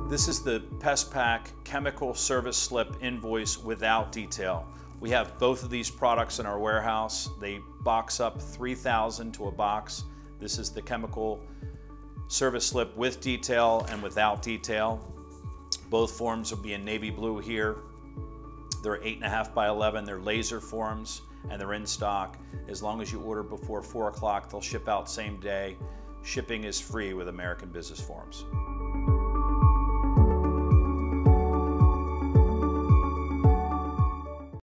This is the PestPac chemical service slip invoice without detail. We have both of these products in our warehouse. They box up 3,000 to a box. This is the chemical service slip with detail and without detail. Both forms will be in navy blue here. They're 8.5 by 11. They're laser forms and they're in stock. As long as you order before 4 o'clock, they'll ship out same day. Shipping is free with American Business Forms.